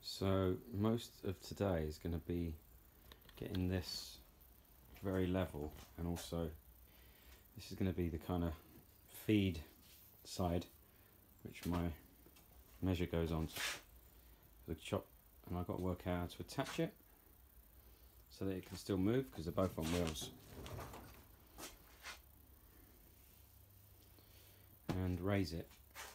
So most of today is going to be getting this very level, and also this is going to be the kind of feed side which my measure goes on to the chop, and I've got to work out how to attach it so that it can still move because they're both on wheels, and raise it.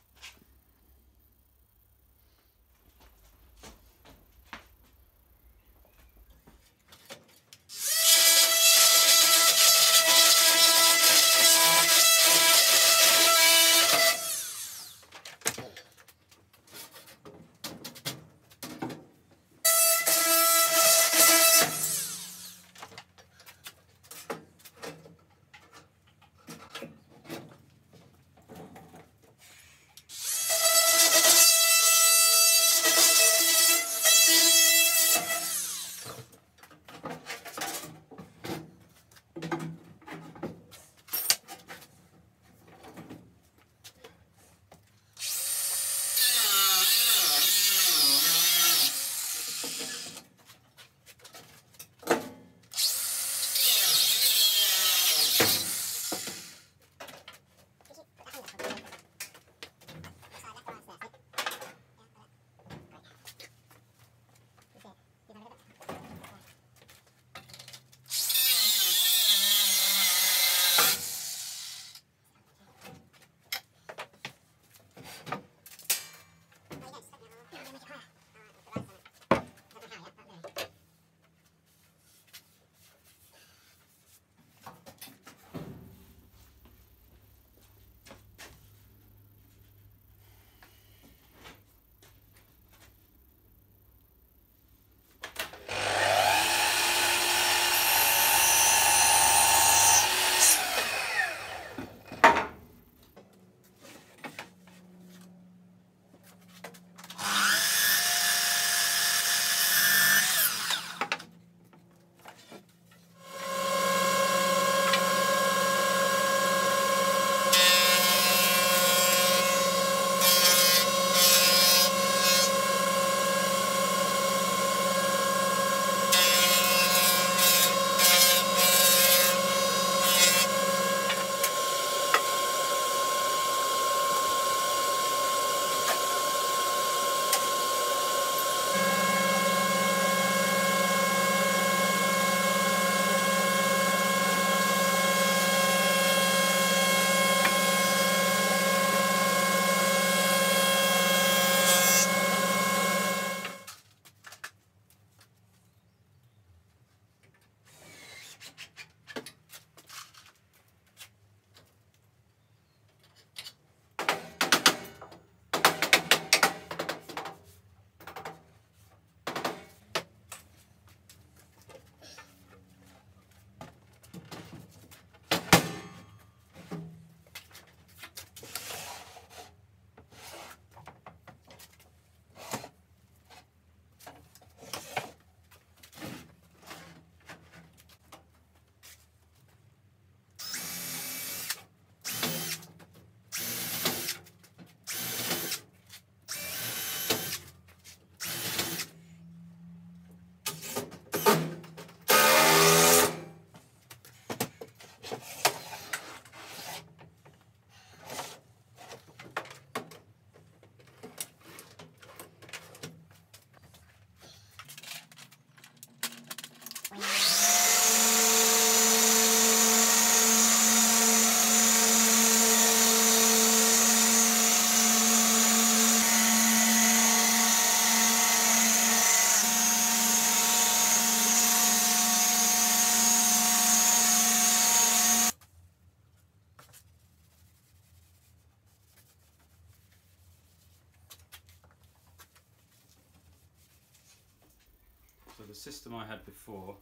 So the system I had before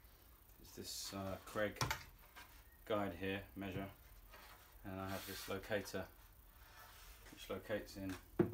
is this Craig guide here, measure, and I have this locator which locates in